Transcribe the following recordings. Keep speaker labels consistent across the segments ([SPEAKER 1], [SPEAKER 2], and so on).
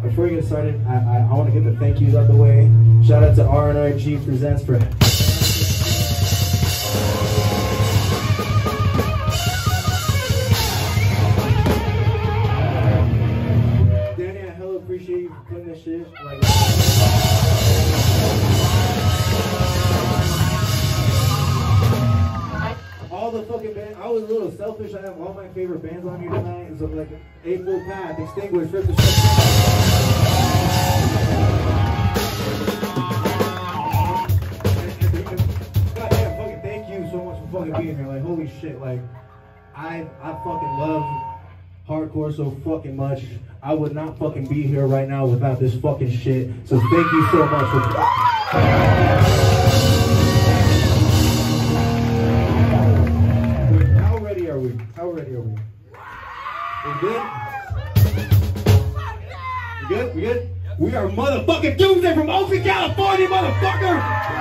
[SPEAKER 1] before we get started, I want to get the thank yous out the way. Shout out to RNRG Presents for Danny, I hella appreciate you for putting this shit like all the fucking bands. I was a little selfish. I have all my favorite bands on here tonight. So like A Full Path, Extinguished, Rip the Goddamn, fucking thank you so much for fucking being here. Like holy shit, like I fucking love hardcore so fucking much. I would not fucking be here right now without this fucking shit. So thank you so much for How ready are we? We good? We good? We good? We are motherfucking Doomsday from Oakland, California, motherfucker!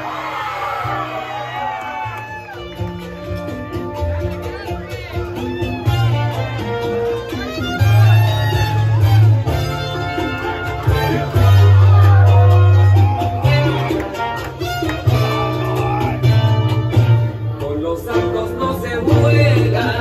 [SPEAKER 2] Con los santos no se juega.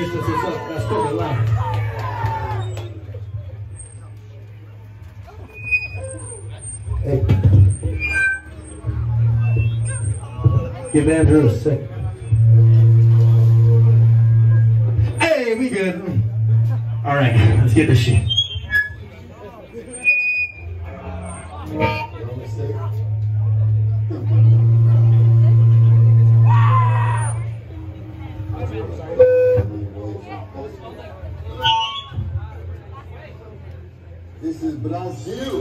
[SPEAKER 1] bitch, that's what's up. That's fucking loud. Hey. Give Andrew a sec. Hey, we good. All right, let's get this shit.
[SPEAKER 3] This is Brazil.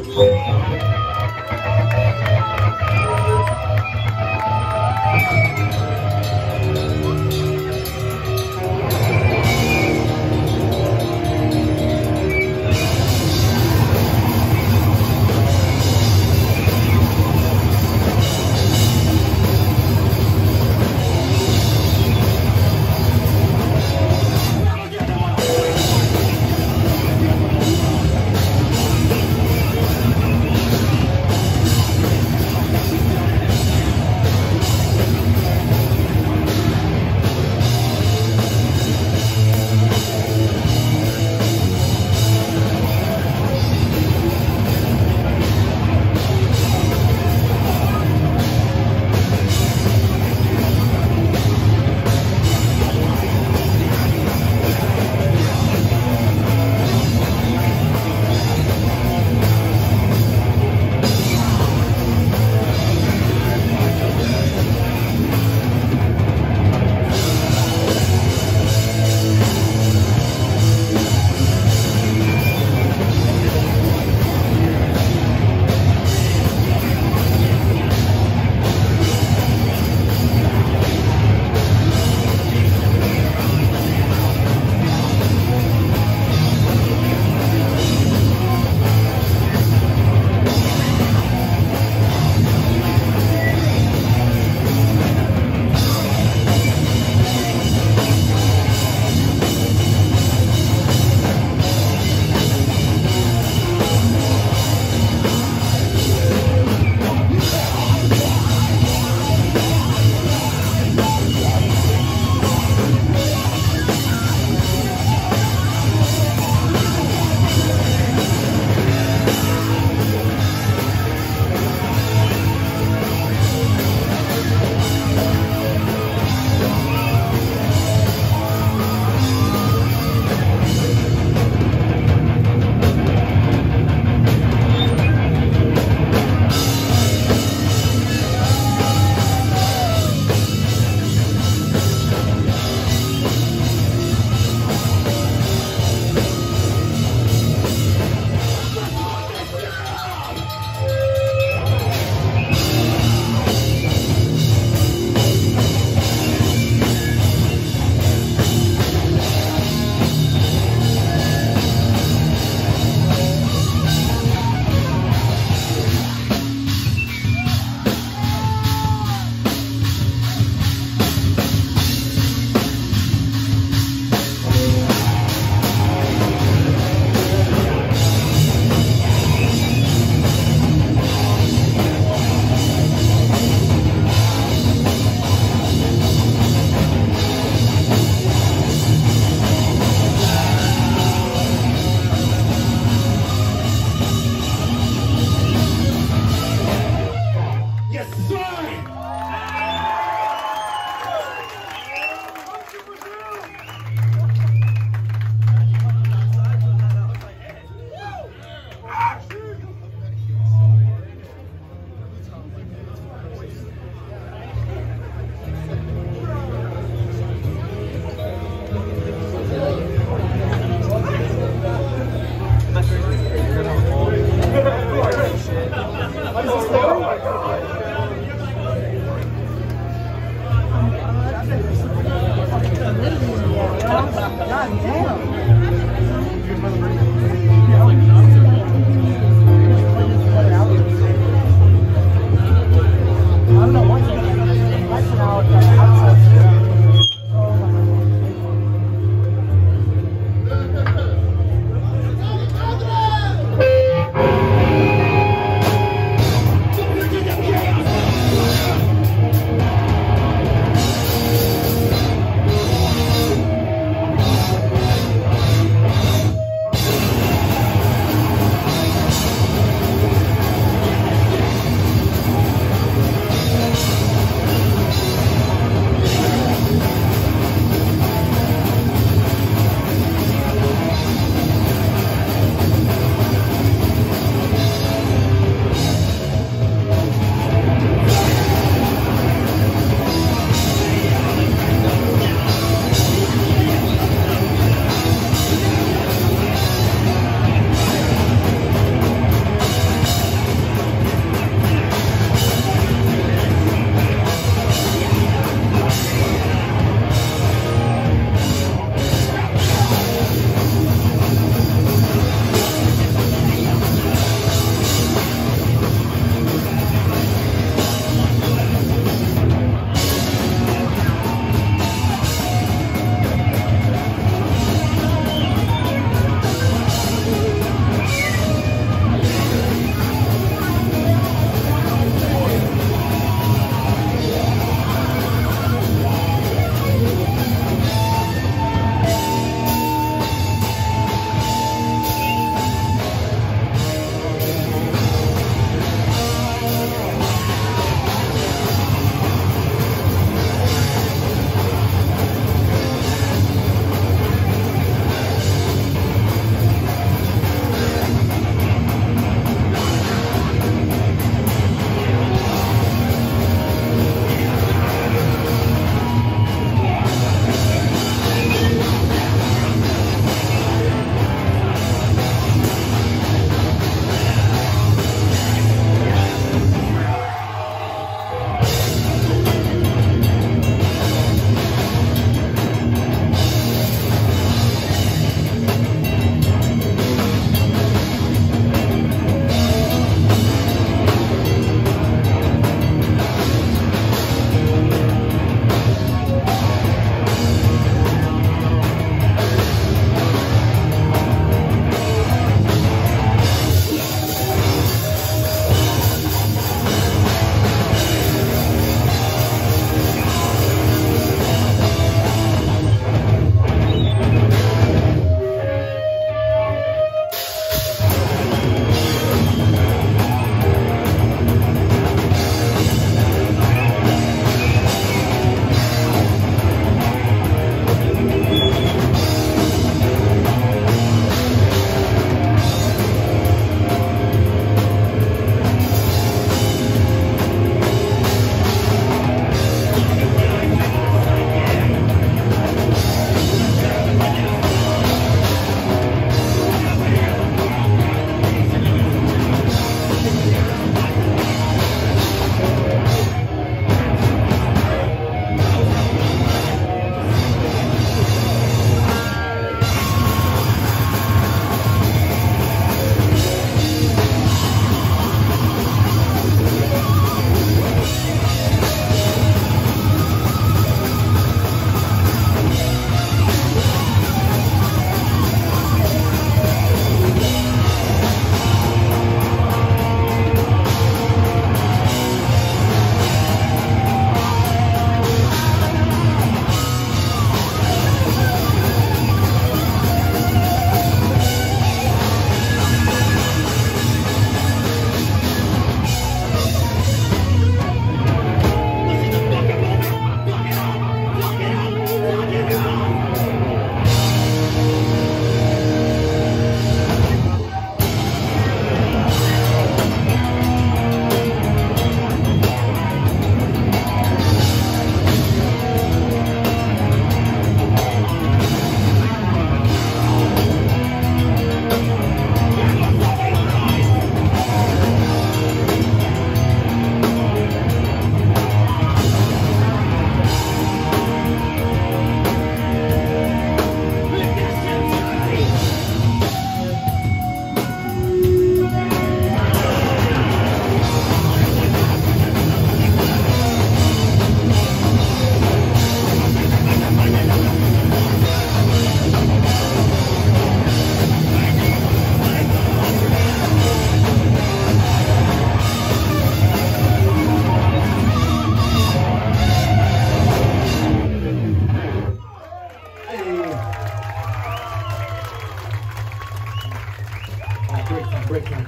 [SPEAKER 1] man.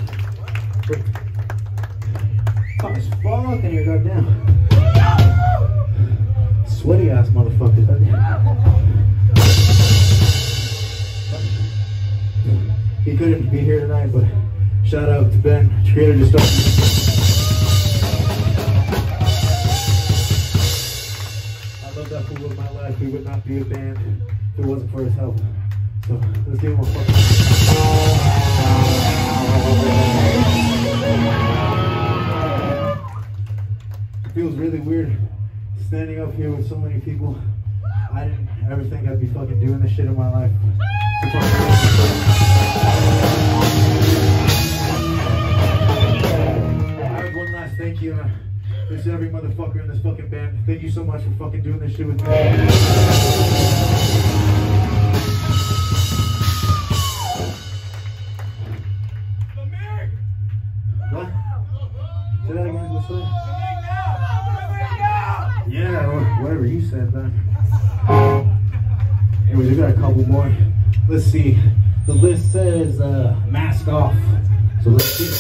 [SPEAKER 1] Hot as fuck in here, goddamn. Sweaty ass motherfucker. He couldn't be here tonight, but shout out to Ben, creator just I love that fool of my life. We would not be a band if it wasn't for his help. So let's give him a fucking. It feels really weird standing up here with so many people. I didn't ever think I'd be fucking doing this shit in my life. I have one last thank you. This is every motherfucker in this fucking band. Thank you so much for fucking doing this shit with me. What? Say that again, what's that? Yeah, whatever you said, man. Anyways, we got a couple more. Let's see. The list says mask off. So let's see.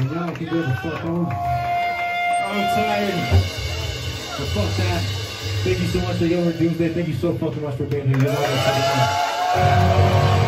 [SPEAKER 1] and y'all can go the fuck home. I'm tired. But fuck that. Thank you so much to Young Doomsday. Thank you so fucking much for being here.